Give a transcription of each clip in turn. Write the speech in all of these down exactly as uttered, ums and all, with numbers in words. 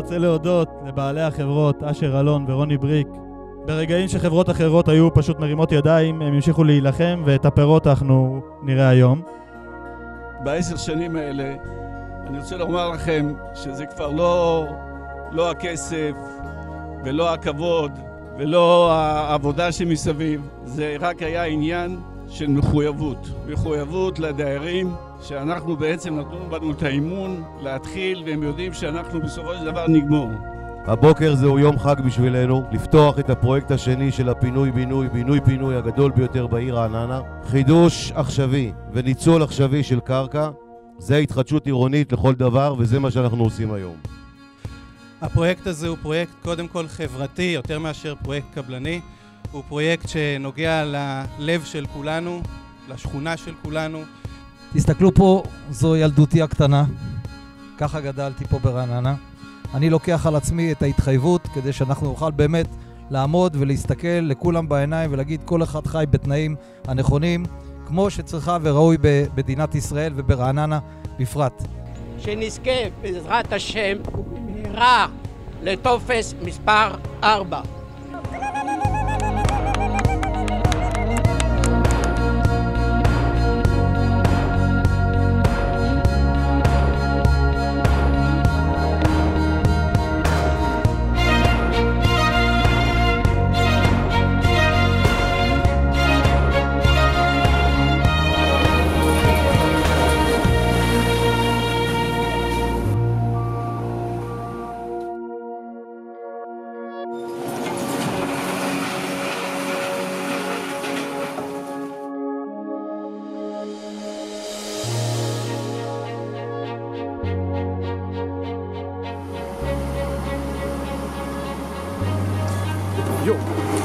רוצה להודות לבעלי החברות אשר אלון ורוני בריק. ברגעים שחברות אחרות היו פשוט מרימות ידיים, הם המשיכו להילחם, ואת הפירות אנחנו נראה היום. בעשר שנים האלה אני רוצה לומר לכם שזה כבר לא, לא הכסף ולא הכבוד ולא העבודה שמסביב, זה רק היה עניין של מחויבות, מחויבות לדיירים, שאנחנו בעצם נתנו בנו את האימון להתחיל, והם יודעים שאנחנו בסופו של דבר נגמור. הבוקר זהו יום חג בשבילנו, לפתוח את הפרויקט השני של הפינוי-בינוי, בינוי-פינוי הגדול ביותר בעיר רעננה. חידוש עכשווי וניצול עכשווי של קרקע, זה התחדשות עירונית לכל דבר, וזה מה שאנחנו עושים היום. הפרויקט הזה הוא פרויקט קודם כל חברתי, יותר מאשר פרויקט קבלני. הוא פרויקט שנוגע ללב של כולנו, לשכונה של כולנו. תסתכלו פה, זו ילדותי הקטנה, ככה גדלתי פה ברעננה. אני לוקח על עצמי את ההתחייבות כדי שאנחנו נוכל באמת לעמוד ולהסתכל לכולם בעיניים ולהגיד כל אחד חי בתנאים הנכונים, כמו שצריכה וראוי במדינת ישראל וברעננה בפרט. שנזכה בעזרת השם במהרה לטופס מספר ארבע. יו.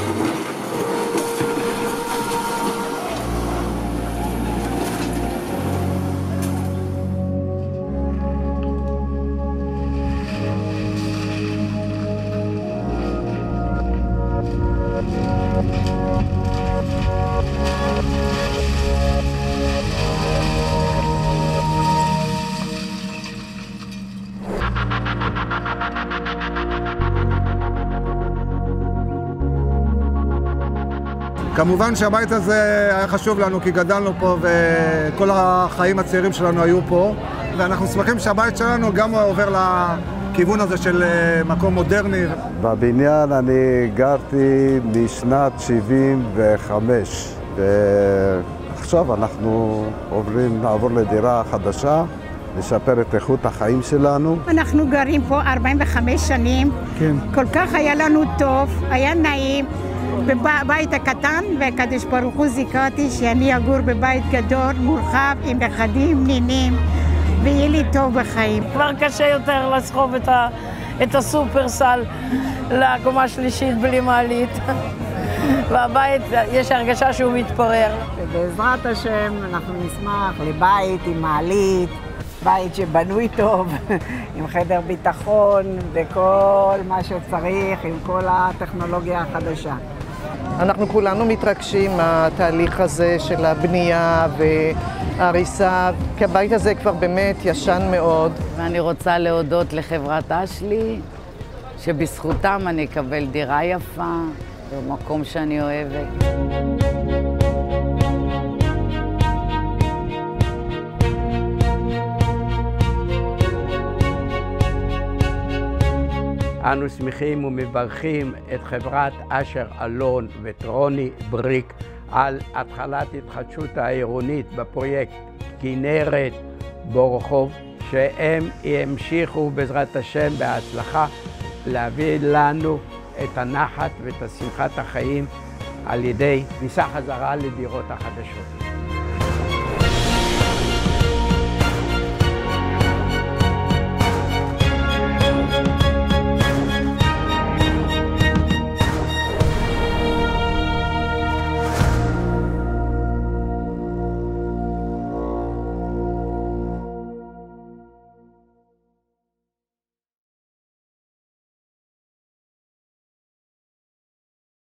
כמובן שהבית הזה היה חשוב לנו כי גדלנו פה וכל החיים הצעירים שלנו היו פה, ואנחנו שמחים שהבית שלנו גם עובר לכיוון הזה של מקום מודרני. בבניין אני גרתי משנת שבעים וחמש, ועכשיו אנחנו עוברים לעבור לדירה חדשה, לשפר את איכות החיים שלנו. אנחנו גרים פה ארבעים וחמש שנים, כן. כל כך היה לנו טוב, היה נעים. בבית הקטן, והקדוש ברוך הוא זיכרתי שאני אגור בבית גדול, מורחב, עם נכדים, נינים, ויהיה לי טוב בחיים. כבר קשה יותר לסחוב את, ה, את הסופרסל לקומה שלישית בלי מעלית. והבית, יש הרגשה שהוא מתפורר. ובעזרת השם אנחנו נשמח לבית עם מעלית, בית שבנוי טוב, עם חדר ביטחון וכל מה שצריך, עם כל הטכנולוגיה החדשה. אנחנו כולנו מתרגשים מהתהליך הזה של הבנייה וההריסה, כי הבית הזה כבר באמת ישן מאוד. ואני רוצה להודות לחברת אשלי, שבזכותם אני אקבל דירה יפה במקום שאני אוהבת. אנו שמחים ומברכים את חברת אשר אלון ואת רוני בריק על התחלת התחדשות העירונית בפרויקט כנרת בורחוב, שהם ימשיכו בעזרת השם בהצלחה להביא לנו את הנחת ואת שמחת החיים על ידי כניסה חזרה לדירות החדשות.